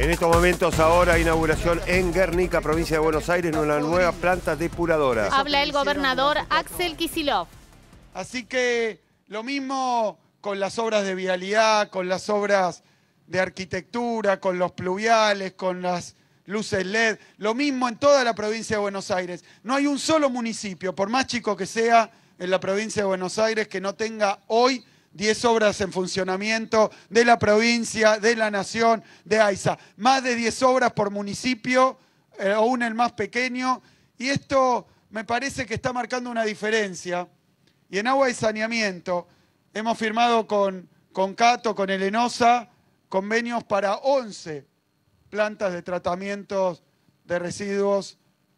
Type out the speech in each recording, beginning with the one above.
En estos momentos ahora inauguración en Guernica, provincia de Buenos Aires, de una nueva planta depuradora. Habla el gobernador Axel Kicillof. Así que lo mismo con las obras de vialidad, con las obras de arquitectura, con los pluviales, con las luces LED, lo mismo en toda la provincia de Buenos Aires. No hay un solo municipio, por más chico que sea, en la provincia de Buenos Aires, que no tenga hoy 10 obras en funcionamiento de la provincia, de la nación, de AISA. Más de 10 obras por municipio, aún el más pequeño. Y esto me parece que está marcando una diferencia. Y en agua y saneamiento hemos firmado con Cato, con el ENOSA, convenios para 11 plantas de tratamientos de residuos,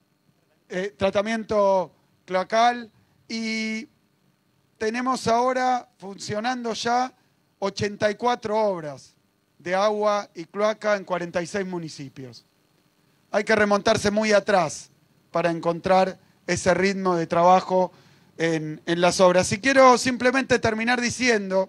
tratamiento cloacal, y tenemos ahora funcionando ya 84 obras de agua y cloaca en 46 municipios. Hay que remontarse muy atrás para encontrar ese ritmo de trabajo en las obras. Y quiero simplemente terminar diciendo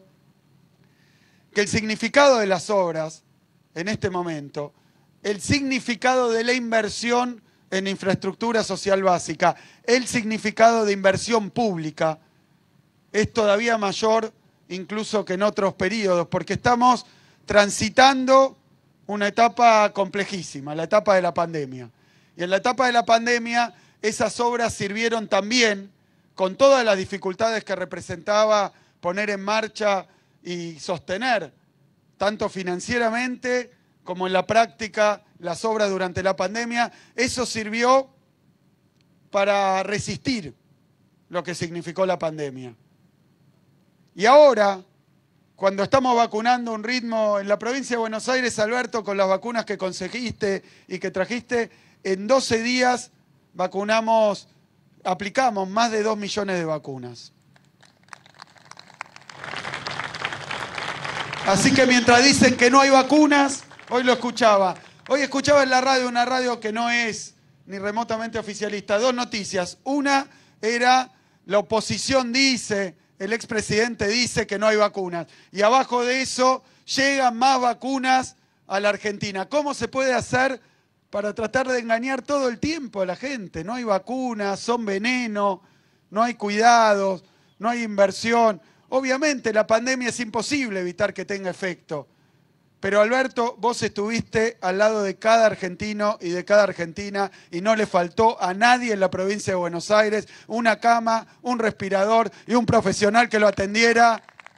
que el significado de las obras en este momento, el significado de la inversión en infraestructura social básica, el significado de inversión pública es todavía mayor incluso que en otros periodos, porque estamos transitando una etapa complejísima, la etapa de la pandemia. Y en la etapa de la pandemia esas obras sirvieron también, con todas las dificultades que representaba poner en marcha y sostener, tanto financieramente como en la práctica, las obras durante la pandemia. Eso sirvió para resistir lo que significó la pandemia. Y ahora, cuando estamos vacunando a un ritmo en la provincia de Buenos Aires, Alberto, con las vacunas que conseguiste y que trajiste, en 12 días aplicamos más de 2 millones de vacunas. Así que mientras dicen que no hay vacunas, hoy lo escuchaba. Hoy escuchaba en la radio, una radio que no es ni remotamente oficialista, 2 noticias. Una era la oposición dice, el expresidente dice que no hay vacunas. Y abajo de eso llegan más vacunas a la Argentina. ¿Cómo se puede hacer para tratar de engañar todo el tiempo a la gente? No hay vacunas, son veneno, no hay cuidados, no hay inversión. Obviamente la pandemia es imposible evitar que tenga efecto. Pero Alberto, vos estuviste al lado de cada argentino y de cada argentina y no le faltó a nadie en la provincia de Buenos Aires una cama, un respirador y un profesional que lo atendiera.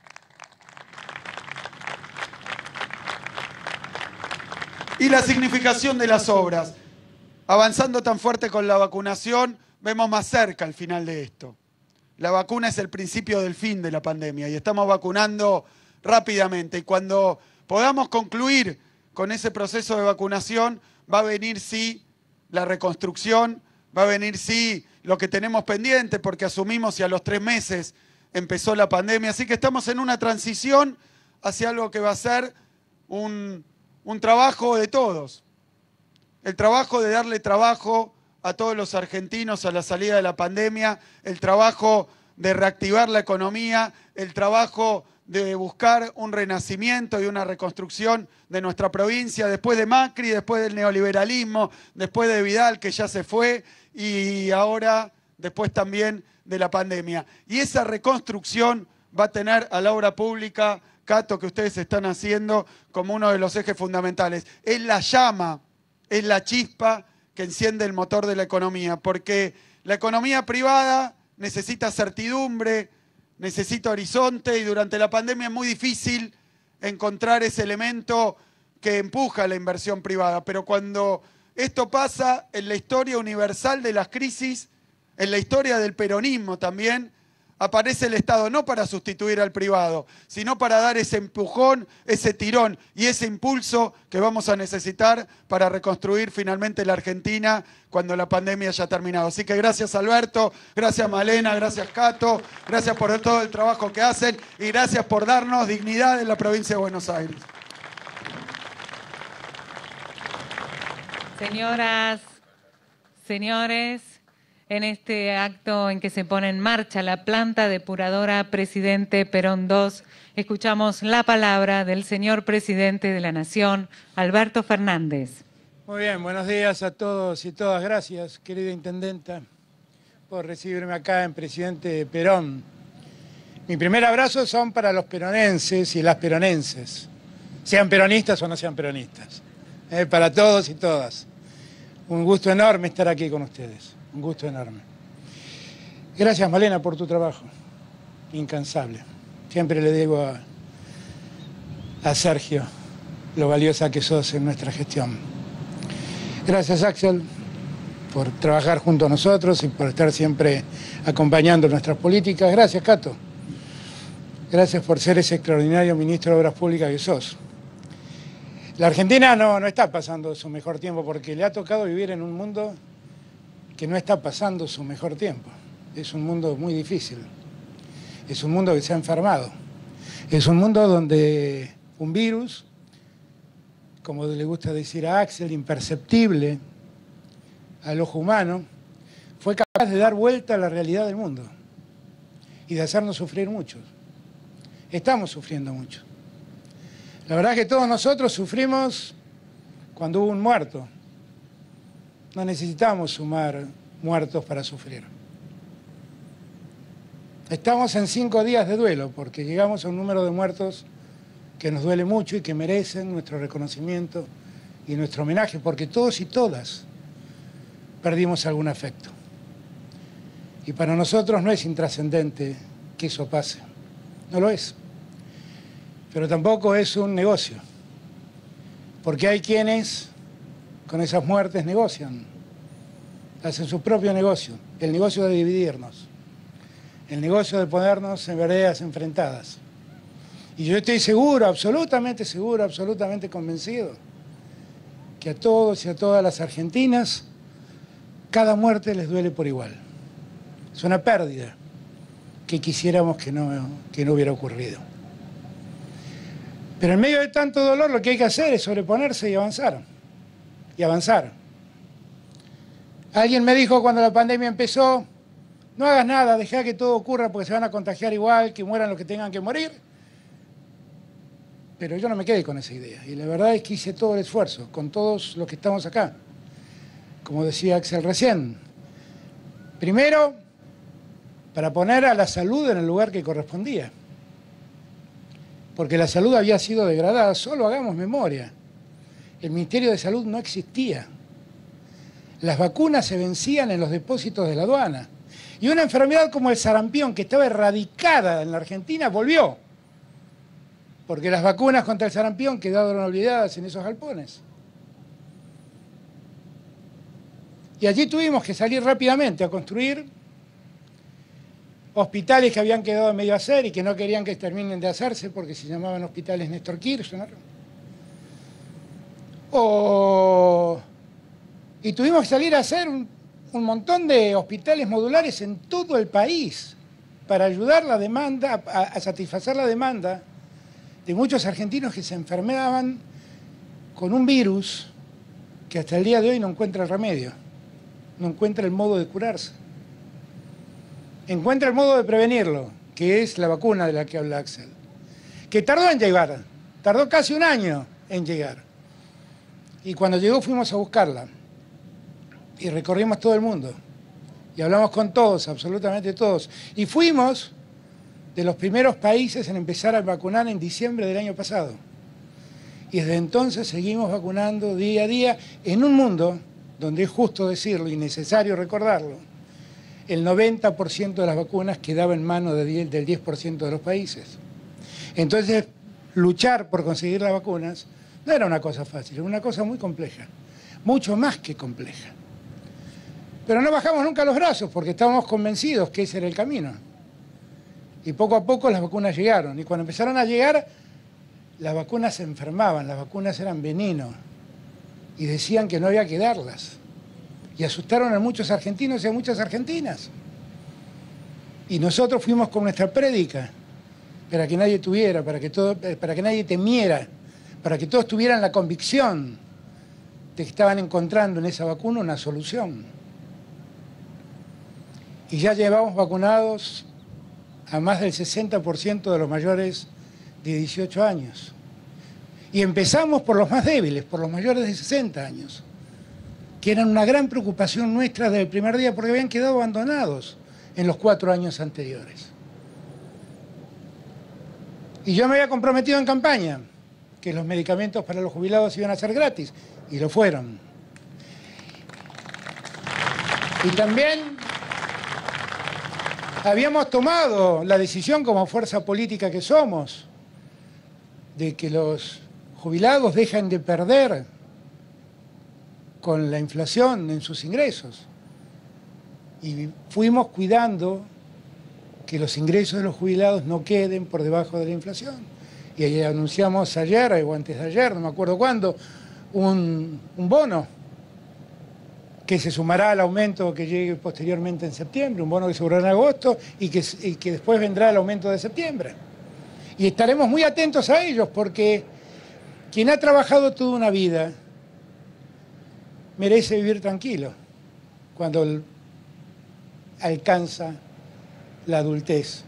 Y la significación de las obras. Avanzando tan fuerte con la vacunación, vemos más cerca el final de esto. La vacuna es el principio del fin de la pandemia y estamos vacunando rápidamente. Y cuando podamos concluir con ese proceso de vacunación, va a venir sí la reconstrucción, va a venir sí lo que tenemos pendiente, porque asumimos y a los 3 meses empezó la pandemia. Así que estamos en una transición hacia algo que va a ser un trabajo de todos. El trabajo de darle trabajo a todos los argentinos a la salida de la pandemia, el trabajo de reactivar la economía, el trabajo de buscar un renacimiento y una reconstrucción de nuestra provincia después de Macri, después del neoliberalismo, después de Vidal, que ya se fue, y ahora después también de la pandemia. Y esa reconstrucción va a tener a la obra pública, Cato, que ustedes están haciendo como uno de los ejes fundamentales. Es la llama, es la chispa que enciende el motor de la economía, porque la economía privada necesita certidumbre, necesita horizonte, y durante la pandemia es muy difícil encontrar ese elemento que empuja la inversión privada. Pero cuando esto pasa en la historia universal de las crisis, en la historia del peronismo también, aparece el Estado no para sustituir al privado, sino para dar ese empujón, ese tirón y ese impulso que vamos a necesitar para reconstruir finalmente la Argentina cuando la pandemia haya terminado. Así que gracias Alberto, gracias Malena, gracias Cato, gracias por todo el trabajo que hacen y gracias por darnos dignidad en la provincia de Buenos Aires. Señoras, señores, en este acto en que se pone en marcha la planta depuradora Presidente Perón II. Escuchamos la palabra del señor Presidente de la Nación, Alberto Fernández. Muy bien, buenos días a todos y todas. Gracias, querida Intendenta, por recibirme acá en Presidente Perón. Mi primer abrazo son para los peronenses y las peronenses, sean peronistas o no sean peronistas. Para todos y todas. Un gusto enorme estar aquí con ustedes. Un gusto enorme. Gracias, Malena, por tu trabajo. Incansable. Siempre le digo a Sergio lo valiosa que sos en nuestra gestión. Gracias, Axel, por trabajar junto a nosotros y por estar siempre acompañando nuestras políticas. Gracias, Cato. Gracias por ser ese extraordinario ministro de Obras Públicas que sos. La Argentina no está pasando su mejor tiempo porque le ha tocado vivir en un mundo que no está pasando su mejor tiempo. Es un mundo muy difícil. Es un mundo que se ha enfermado. Es un mundo donde un virus, como le gusta decir a Axel, imperceptible al ojo humano, fue capaz de dar vuelta a la realidad del mundo y de hacernos sufrir mucho. Estamos sufriendo mucho. La verdad es que todos nosotros sufrimos cuando hubo un muerto. No necesitamos sumar muertos para sufrir. Estamos en 5 días de duelo porque llegamos a un número de muertos que nos duele mucho y que merecen nuestro reconocimiento y nuestro homenaje, porque todos y todas perdimos algún afecto. Y para nosotros no es intrascendente que eso pase. No lo es. Pero tampoco es un negocio. Porque hay quienes con esas muertes negocian. Hacen su propio negocio. El negocio de dividirnos. El negocio de ponernos en veredas enfrentadas. Y yo estoy seguro, absolutamente convencido, que a todos y a todas las argentinas, cada muerte les duele por igual. Es una pérdida que quisiéramos que no hubiera ocurrido. Pero en medio de tanto dolor lo que hay que hacer es sobreponerse y avanzar. Y avanzar. Alguien me dijo cuando la pandemia empezó, no hagas nada, deja que todo ocurra porque se van a contagiar igual, que mueran los que tengan que morir. Pero yo no me quedé con esa idea. Y la verdad es que hice todo el esfuerzo, con todos los que estamos acá. Como decía Axel recién. Primero, para poner a la salud en el lugar que correspondía. Porque la salud había sido degradada. Solo hagamos memoria. El Ministerio de Salud no existía. Las vacunas se vencían en los depósitos de la aduana. Y una enfermedad como el sarampión, que estaba erradicada en la Argentina, volvió. Porque las vacunas contra el sarampión quedaron olvidadas en esos galpones. Y allí tuvimos que salir rápidamente a construir hospitales que habían quedado a medio hacer y que no querían que terminen de hacerse porque se llamaban hospitales Néstor Kirchner. Y tuvimos que salir a hacer un montón de hospitales modulares en todo el país para ayudar la demanda, a satisfacer la demanda de muchos argentinos que se enfermaban con un virus que hasta el día de hoy no encuentra el remedio, no encuentra el modo de curarse. Encuentra el modo de prevenirlo, que es la vacuna de la que habla Axel, que tardó en llegar, tardó casi un año en llegar. Y cuando llegó fuimos a buscarla y recorrimos todo el mundo y hablamos con todos, absolutamente todos. Y fuimos de los primeros países en empezar a vacunar en diciembre del año pasado. Y desde entonces seguimos vacunando día a día en un mundo donde es justo decirlo y necesario recordarlo. El 90% de las vacunas quedaba en manos del 10% de los países. Entonces, luchar por conseguir las vacunas no era una cosa fácil, era una cosa muy compleja, mucho más que compleja. Pero no bajamos nunca los brazos porque estábamos convencidos que ese era el camino. Y poco a poco las vacunas llegaron. Y cuando empezaron a llegar, las vacunas se enfermaban, las vacunas eran veneno. Y decían que no había que darlas. Y asustaron a muchos argentinos y a muchas argentinas. Y nosotros fuimos con nuestra prédica para que nadie tuviera, para que nadie temiera, para que todos tuvieran la convicción de que estaban encontrando en esa vacuna una solución. y ya llevamos vacunados a más del 60% de los mayores de 18 años. Y empezamos por los más débiles, por los mayores de 60 años, que eran una gran preocupación nuestra desde el primer día porque habían quedado abandonados en los 4 años anteriores. Y yo me había comprometido en campaña que los medicamentos para los jubilados iban a ser gratis, y lo fueron. Y también habíamos tomado la decisión como fuerza política que somos de que los jubilados dejen de perder con la inflación en sus ingresos. Y fuimos cuidando que los ingresos de los jubilados no queden por debajo de la inflación. Y ahí anunciamos ayer, o antes de ayer, no me acuerdo cuándo, un bono que se sumará al aumento que llegue posteriormente en septiembre, un bono que se cobrará en agosto y que después vendrá el aumento de septiembre. Y estaremos muy atentos a ellos porque quien ha trabajado toda una vida merece vivir tranquilo cuando alcanza la adultez.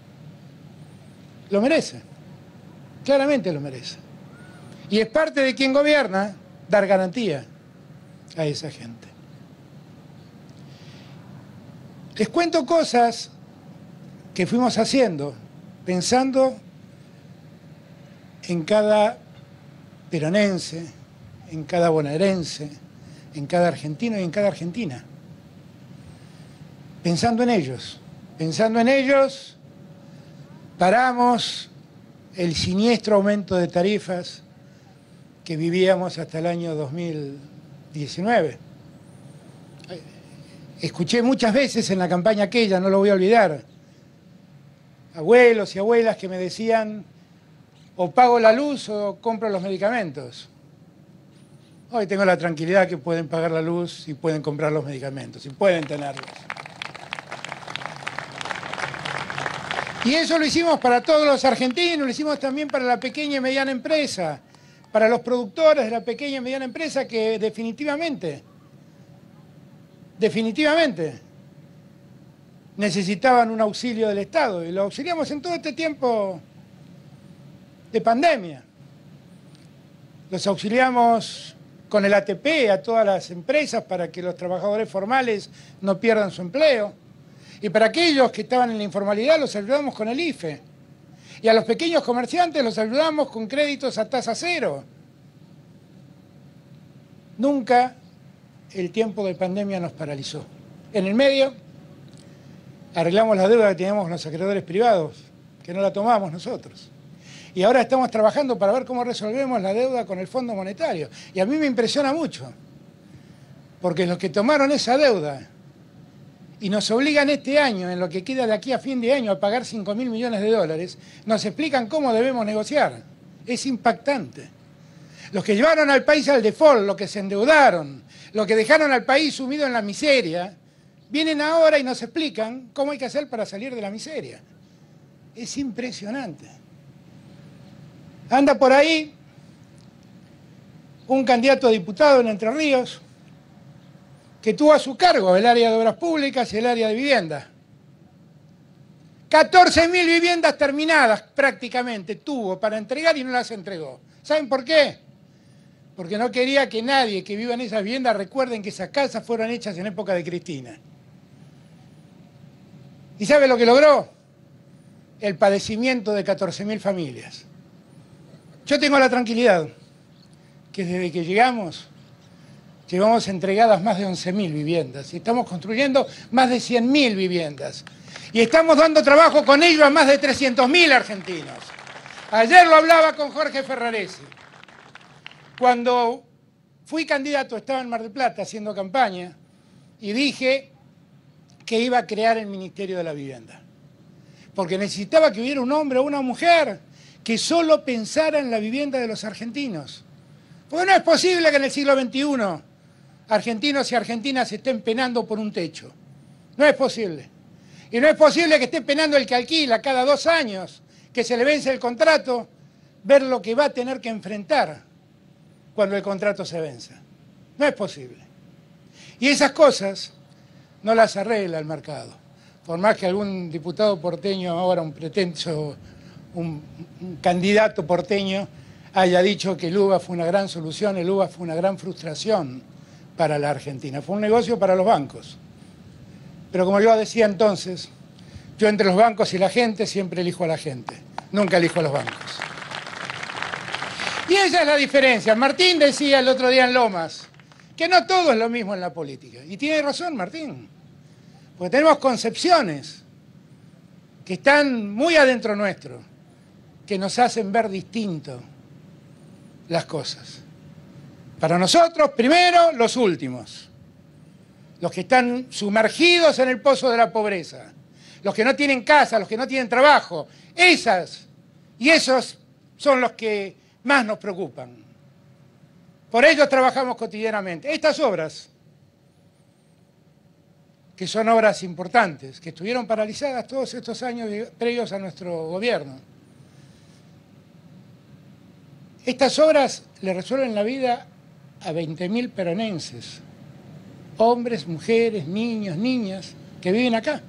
Lo merece, claramente lo merece. Y es parte de quien gobierna dar garantía a esa gente. Les cuento cosas que fuimos haciendo, pensando en cada peronense, en cada bonaerense, en cada argentino y en cada argentina. Pensando en ellos, paramos el siniestro aumento de tarifas que vivíamos hasta el año 2019. Escuché muchas veces en la campaña aquella, no lo voy a olvidar, abuelos y abuelas que me decían o pago la luz o compro los medicamentos. Hoy tengo la tranquilidad que pueden pagar la luz y pueden comprar los medicamentos y pueden tenerlos. Y eso lo hicimos para todos los argentinos, lo hicimos también para la pequeña y mediana empresa, para los productores de la pequeña y mediana empresa que definitivamente necesitaban un auxilio del Estado y lo auxiliamos en todo este tiempo de pandemia. Los auxiliamos con el ATP a todas las empresas para que los trabajadores formales no pierdan su empleo. Y para aquellos que estaban en la informalidad los ayudamos con el IFE. Y a los pequeños comerciantes los ayudamos con créditos a tasa cero. Nunca el tiempo de pandemia nos paralizó. En el medio arreglamos la deuda que teníamos con los acreedores privados, que no la tomamos nosotros. Y ahora estamos trabajando para ver cómo resolvemos la deuda con el Fondo Monetario. Y a mí me impresiona mucho, porque los que tomaron esa deuda y nos obligan este año, en lo que queda de aquí a fin de año, a pagar 5.000 millones de dólares, nos explican cómo debemos negociar. Es impactante. Los que llevaron al país al default, los que se endeudaron, los que dejaron al país sumido en la miseria, vienen ahora y nos explican cómo hay que hacer para salir de la miseria. Es impresionante. Anda por ahí un candidato a diputado en Entre Ríos que tuvo a su cargo el área de obras públicas y el área de vivienda. 14.000 viviendas terminadas prácticamente tuvo para entregar y no las entregó. ¿Saben por qué? Porque no quería que nadie que viva en esas viviendas recuerden que esas casas fueron hechas en época de Cristina. ¿Y sabe lo que logró? El padecimiento de 14.000 familias. Yo tengo la tranquilidad que desde que llegamos, llevamos entregadas más de 11.000 viviendas y estamos construyendo más de 100.000 viviendas. Y estamos dando trabajo con ello a más de 300.000 argentinos. Ayer lo hablaba con Jorge Ferraresi. Cuando fui candidato, estaba en Mar del Plata haciendo campaña y dije que iba a crear el Ministerio de la Vivienda. Porque necesitaba que hubiera un hombre o una mujer que solo pensara en la vivienda de los argentinos. Porque no es posible que en el siglo XXI argentinos y argentinas estén penando por un techo. No es posible. Y no es posible que esté penando el que alquila cada 2 años, que se le vence el contrato, ver lo que va a tener que enfrentar cuando el contrato se venza. No es posible. Y esas cosas no las arregla el mercado. por más que algún diputado porteño, ahora un pretenso, un candidato porteño, haya dicho que el UBA fue una gran solución, el UBA fue una gran frustración para la Argentina. Fue un negocio para los bancos. Pero como yo decía entonces, yo entre los bancos y la gente siempre elijo a la gente, nunca elijo a los bancos. Y esa es la diferencia. Martín decía el otro día en Lomas que no todo es lo mismo en la política. Y tiene razón Martín, porque tenemos concepciones que están muy adentro nuestro, que nos hacen ver distinto las cosas. Para nosotros, primero, los últimos. Los que están sumergidos en el pozo de la pobreza. Los que no tienen casa, los que no tienen trabajo. Esas y esos son los que más nos preocupan. Por ellos trabajamos cotidianamente. Estas obras, que son obras importantes, que estuvieron paralizadas todos estos años previos a nuestro gobierno. Estas obras le resuelven la vida a 20.000 peronenses, hombres, mujeres, niños, niñas, que viven acá.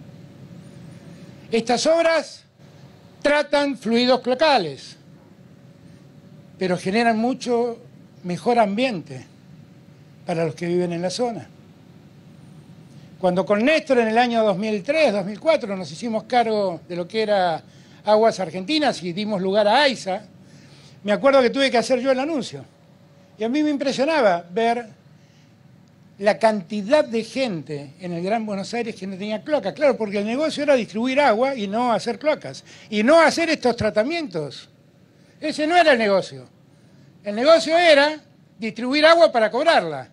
Estas obras tratan fluidos cloacales, pero generan mucho mejor ambiente para los que viven en la zona. Cuando con Néstor en el año 2003, 2004 nos hicimos cargo de lo que era Aguas Argentinas y dimos lugar a AISA, me acuerdo que tuve que hacer yo el anuncio. Y a mí me impresionaba ver la cantidad de gente en el Gran Buenos Aires que no tenía cloacas. Claro, porque el negocio era distribuir agua y no hacer cloacas. Y no hacer estos tratamientos. Ese no era el negocio. El negocio era distribuir agua para cobrarla.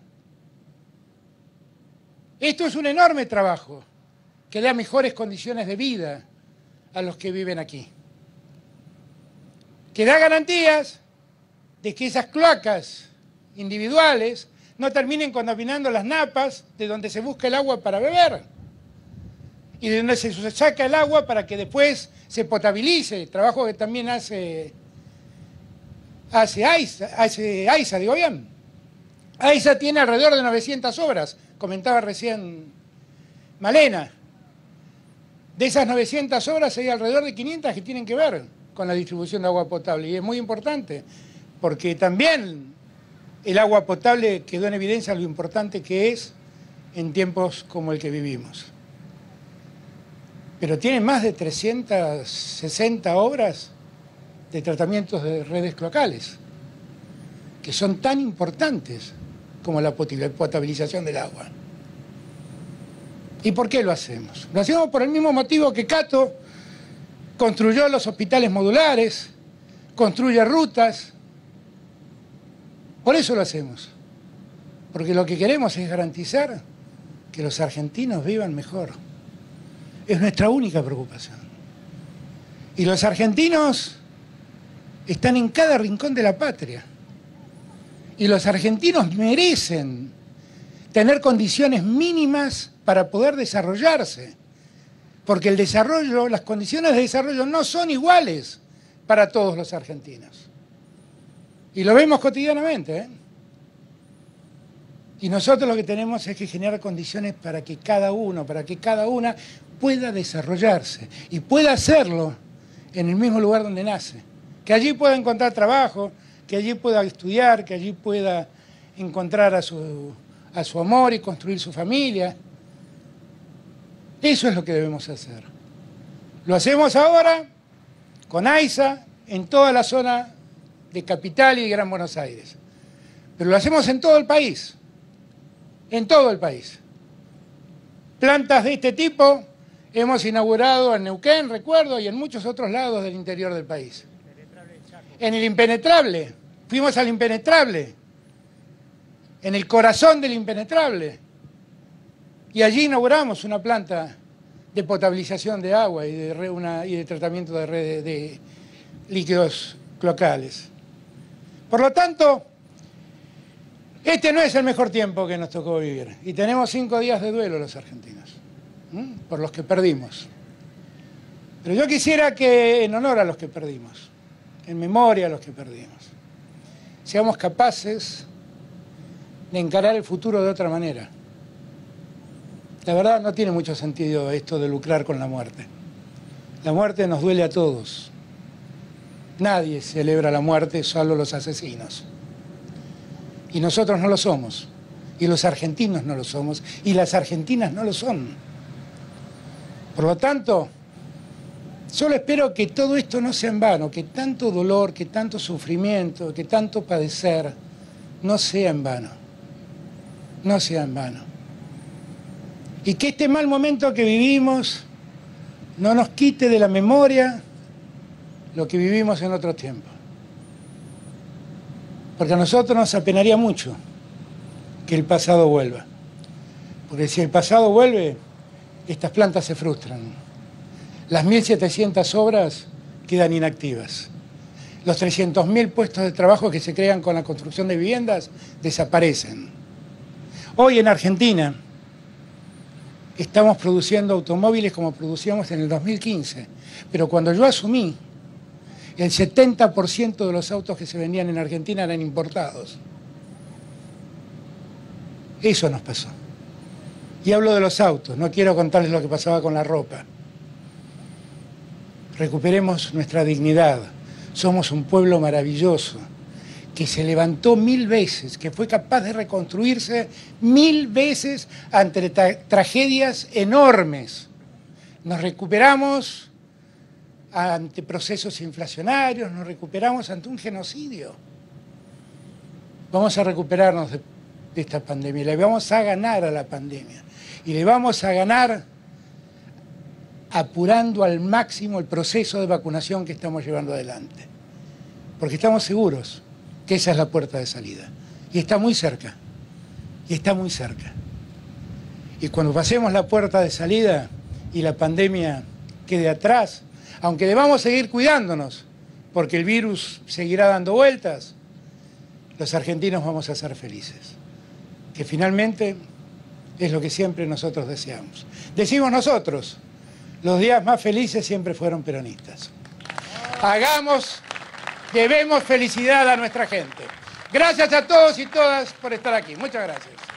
Esto es un enorme trabajo que da mejores condiciones de vida a los que viven aquí. Que da garantías de que esas cloacas individuales no terminen contaminando las napas de donde se busca el agua para beber y de donde se saca el agua para que después se potabilice, trabajo que también hace AISA, digo bien. AISA tiene alrededor de 900 obras, comentaba recién Malena. De esas 900 obras hay alrededor de 500 que tienen que ver con la distribución de agua potable. Y es muy importante, porque también el agua potable quedó en evidencia lo importante que es en tiempos como el que vivimos. Pero tiene más de 360 obras de tratamientos de redes cloacales, que son tan importantes como la potabilización del agua. ¿Y por qué lo hacemos? Lo hacemos por el mismo motivo que Cato construyó los hospitales modulares, construye rutas. Por eso lo hacemos. Porque lo que queremos es garantizar que los argentinos vivan mejor. Es nuestra única preocupación. Y los argentinos están en cada rincón de la patria. Y los argentinos merecen tener condiciones mínimas para poder desarrollarse. Porque el desarrollo, las condiciones de desarrollo no son iguales para todos los argentinos. Y lo vemos cotidianamente, ¿eh? Y nosotros lo que tenemos es que generar condiciones para que cada uno, para que cada una pueda desarrollarse y pueda hacerlo en el mismo lugar donde nace. Que allí pueda encontrar trabajo, que allí pueda estudiar, que allí pueda encontrar a su amor y construir su familia. Eso es lo que debemos hacer. Lo hacemos ahora con AISA en toda la zona de Capital y Gran Buenos Aires. Pero lo hacemos en todo el país. En todo el país. Plantas de este tipo hemos inaugurado en Neuquén, recuerdo, y en muchos otros lados del interior del país. En el Impenetrable. Fuimos al Impenetrable. En el corazón del Impenetrable. Y allí inauguramos una planta de potabilización de agua y de tratamiento de redes de líquidos cloacales. Por lo tanto, este no es el mejor tiempo que nos tocó vivir. Y tenemos 5 días de duelo los argentinos, por los que perdimos. Pero yo quisiera que, en honor a los que perdimos, en memoria a los que perdimos, seamos capaces de encarar el futuro de otra manera. La verdad no tiene mucho sentido esto de lucrar con la muerte. La muerte nos duele a todos. Nadie celebra la muerte, solo los asesinos. Y nosotros no lo somos. Y los argentinos no lo somos. Y las argentinas no lo son. Por lo tanto, solo espero que todo esto no sea en vano, que tanto dolor, que tanto sufrimiento, que tanto padecer, no sea en vano. No sea en vano. Y que este mal momento que vivimos no nos quite de la memoria lo que vivimos en otro tiempo. Porque a nosotros nos apenaría mucho que el pasado vuelva. Porque si el pasado vuelve, estas plantas se frustran. Las 1.700 obras quedan inactivas. Los 300.000 puestos de trabajo que se crean con la construcción de viviendas desaparecen. Hoy en Argentina estamos produciendo automóviles como producíamos en el 2015, pero cuando yo asumí, el 70% de los autos que se vendían en Argentina eran importados. Eso nos pasó. Y hablo de los autos, no quiero contarles lo que pasaba con la ropa. Recuperemos nuestra dignidad. Somos un pueblo maravilloso, que se levantó 1000 veces, que fue capaz de reconstruirse 1000 veces ante tragedias enormes. Nos recuperamos ante procesos inflacionarios, nos recuperamos ante un genocidio. Vamos a recuperarnos de esta pandemia, le vamos a ganar a la pandemia. Y le vamos a ganar apurando al máximo el proceso de vacunación que estamos llevando adelante. Porque estamos seguros que esa es la puerta de salida. Y está muy cerca. Y está muy cerca. Y cuando pasemos la puerta de salida y la pandemia quede atrás, aunque debamos seguir cuidándonos, porque el virus seguirá dando vueltas, los argentinos vamos a ser felices. Que finalmente es lo que siempre nosotros deseamos. Decimos nosotros, los días más felices siempre fueron peronistas. Debemos felicidad a nuestra gente. Gracias a todos y todas por estar aquí. Muchas gracias.